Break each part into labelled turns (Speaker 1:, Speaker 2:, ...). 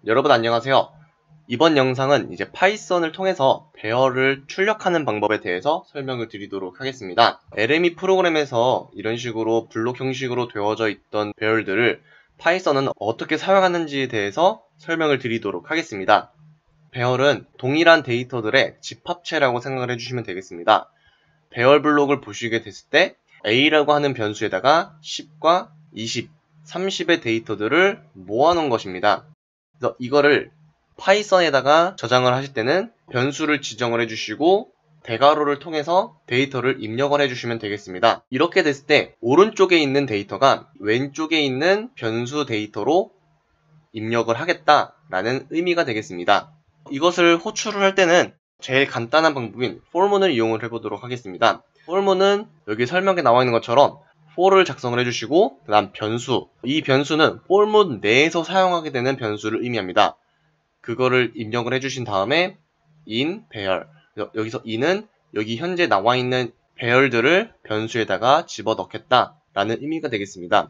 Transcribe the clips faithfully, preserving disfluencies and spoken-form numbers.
Speaker 1: 여러분 안녕하세요. 이번 영상은 이제 파이썬을 통해서 배열을 출력하는 방법에 대해서 설명을 드리도록 하겠습니다. 엘엠이 프로그램에서 이런 식으로 블록 형식으로 되어져 있던 배열들을 파이썬은 어떻게 사용하는지에 대해서 설명을 드리도록 하겠습니다. 배열은 동일한 데이터들의 집합체라고 생각을 해주시면 되겠습니다. 배열 블록을 보시게 됐을 때 A라고 하는 변수에다가 십과 이십, 삼십의 데이터들을 모아놓은 것입니다. 그래서 이거를 파이썬에다가 저장을 하실 때는 변수를 지정을 해주시고 대괄호를 통해서 데이터를 입력을 해주시면 되겠습니다. 이렇게 됐을 때 오른쪽에 있는 데이터가 왼쪽에 있는 변수 데이터로 입력을 하겠다라는 의미가 되겠습니다. 이것을 호출을 할 때는 제일 간단한 방법인 for문을 이용을 해보도록 하겠습니다. for문은 여기 설명에 나와 있는 것처럼 for를 작성을 해주시고 그 다음 변수, 이 변수는 for문 내에서 사용하게 되는 변수를 의미합니다. 그거를 입력을 해주신 다음에 in 배열, 여기서 in은 여기 현재 나와 있는 배열들을 변수에다가 집어넣겠다 라는 의미가 되겠습니다.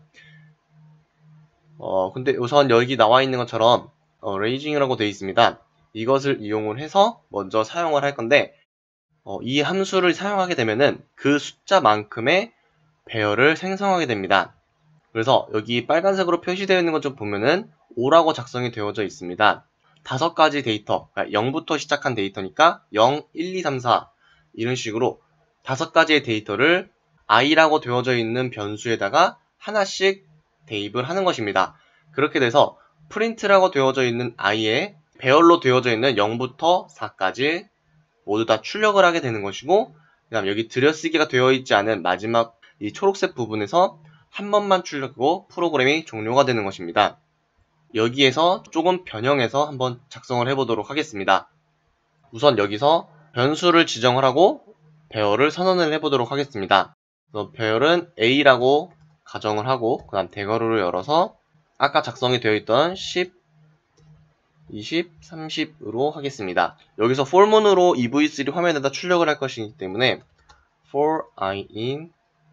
Speaker 1: 어 근데 우선 여기 나와 있는 것처럼 어, raising이라고 되어 있습니다. 이것을 이용을 해서 먼저 사용을 할 건데 어, 이 함수를 사용하게 되면은 그 숫자만큼의 배열을 생성하게 됩니다. 그래서 여기 빨간색으로 표시되어 있는 것 좀 보면은 오라고 작성이 되어져 있습니다. 다섯 가지 데이터, 그러니까 영부터 시작한 데이터니까 영, 일, 이, 삼, 사 이런 식으로 다섯 가지의 데이터를 i라고 되어져 있는 변수에다가 하나씩 대입을 하는 것입니다. 그렇게 돼서 print라고 되어져 있는 i에 배열로 되어져 있는 영부터 사까지 모두 다 출력을 하게 되는 것이고, 그 다음 여기 들여쓰기가 되어 있지 않은 마지막 이 초록색 부분에서 한 번만 출력하고 프로그램이 종료가 되는 것입니다. 여기에서 조금 변형해서 한번 작성을 해보도록 하겠습니다. 우선 여기서 변수를 지정을 하고 배열을 선언을 해보도록 하겠습니다. 그래서 배열은 A라고 가정을 하고 그 다음 대괄호를 열어서 아까 작성이 되어 있던 십, 이십, 삼십으로 하겠습니다. 여기서 for문으로 이브이쓰리 화면에다 출력을 할 것이기 때문에 for I in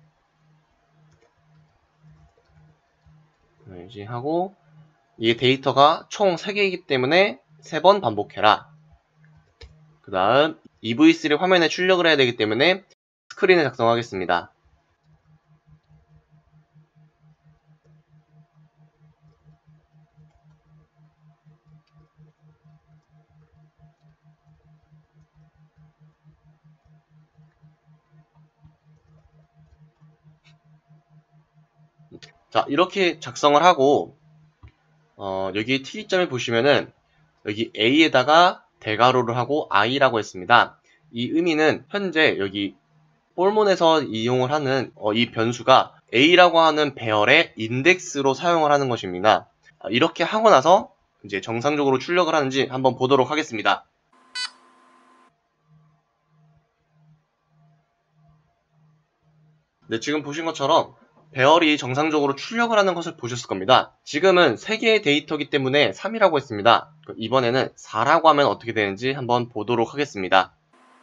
Speaker 1: 하고 이 데이터가 총 세 개이기 때문에 세 번 반복해라. 그 다음 이브이쓰리 화면에 출력을 해야 되기 때문에 스크린을 작성하겠습니다. 자, 이렇게 작성을 하고 어, 여기 특이점을 보시면은 여기 A에다가 대괄호를 하고 i라고 했습니다. 이 의미는 현재 여기 for문에서 이용을 하는 어, 이 변수가 A라고 하는 배열의 인덱스로 사용을 하는 것입니다. 이렇게 하고 나서 이제 정상적으로 출력을 하는지 한번 보도록 하겠습니다. 네, 지금 보신 것처럼 배열이 정상적으로 출력을 하는 것을 보셨을 겁니다. 지금은 세 개의 데이터이기 때문에 삼이라고 했습니다. 이번에는 사라고 하면 어떻게 되는지 한번 보도록 하겠습니다.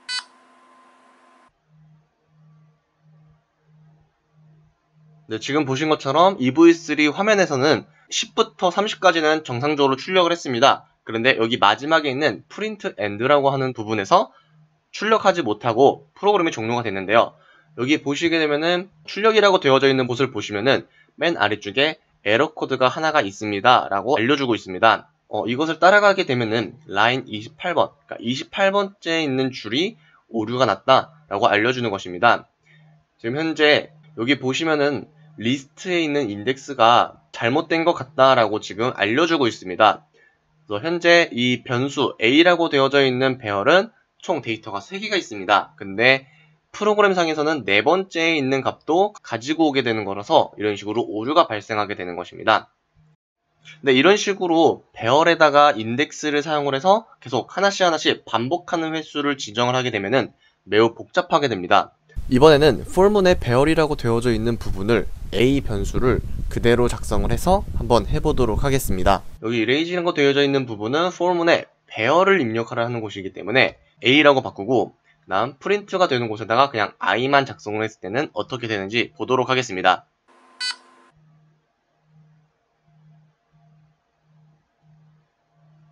Speaker 1: 네, 지금 보신 것처럼 이브이쓰리 화면에서는 십부터 삼십까지는 정상적으로 출력을 했습니다. 그런데 여기 마지막에 있는 print end라고 하는 부분에서 출력하지 못하고 프로그램이 종료가 됐는데요. 여기 보시게 되면은 출력이라고 되어져 있는 곳을 보시면은 맨 아래쪽에 에러 코드가 하나가 있습니다 라고 알려주고 있습니다. 어, 이것을 따라가게 되면은 라인 이십팔 번, 그러니까 이십팔 번째에 있는 줄이 오류가 났다 라고 알려주는 것입니다. 지금 현재 여기 보시면은 리스트에 있는 인덱스가 잘못된 것 같다라고 지금 알려주고 있습니다. 그래서 현재 이 변수 A라고 되어져 있는 배열은 총 데이터가 세 개가 있습니다. 근데 프로그램상에서는 네 번째에 있는 값도 가지고 오게 되는 거라서 이런 식으로 오류가 발생하게 되는 것입니다. 근데 이런 식으로 배열에다가 인덱스를 사용을 해서 계속 하나씩 하나씩 반복하는 횟수를 지정을 하게 되면은 매우 복잡하게 됩니다. 이번에는 for문의 배열이라고 되어져 있는 부분을 A 변수를 그대로 작성을 해서 한번 해보도록 하겠습니다. 여기 raising이라고 되어져 있는 부분은 for문의 배열을 입력하라 하는 곳이기 때문에 A라고 바꾸고 그 다음 print가 되는 곳에다가 그냥 i만 작성을 했을 때는 어떻게 되는지 보도록 하겠습니다.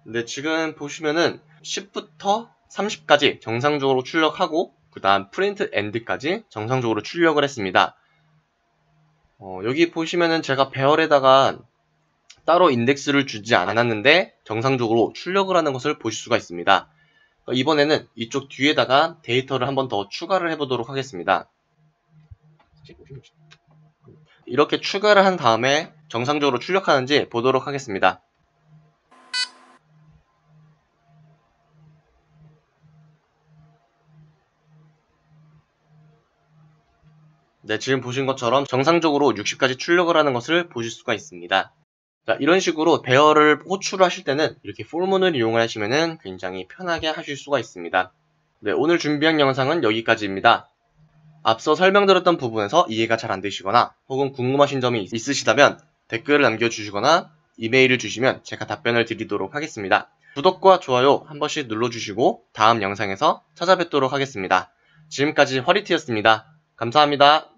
Speaker 1: 네, 지금 보시면은 십부터 삼십까지 정상적으로 출력하고 그 다음 프린트 엔드까지 정상적으로 출력을 했습니다. 어, 여기 보시면은 제가 배열에다가 따로 인덱스를 주지 않았는데 정상적으로 출력을 하는 것을 보실 수가 있습니다. 이번에는 이쪽 뒤에다가 데이터를 한 번 더 추가를 해보도록 하겠습니다. 이렇게 추가를 한 다음에 정상적으로 출력하는지 보도록 하겠습니다. 네, 지금 보신 것처럼 정상적으로 육십까지 출력을 하는 것을 보실 수가 있습니다. 자, 이런 식으로 배열을 호출을 하실 때는 이렇게 폴문을 이용을 하시면 굉장히 편하게 하실 수가 있습니다. 네, 오늘 준비한 영상은 여기까지입니다. 앞서 설명드렸던 부분에서 이해가 잘 안되시거나 혹은 궁금하신 점이 있으시다면 댓글을 남겨주시거나 이메일을 주시면 제가 답변을 드리도록 하겠습니다. 구독과 좋아요 한 번씩 눌러주시고 다음 영상에서 찾아뵙도록 하겠습니다. 지금까지 허리티였습니다. 감사합니다.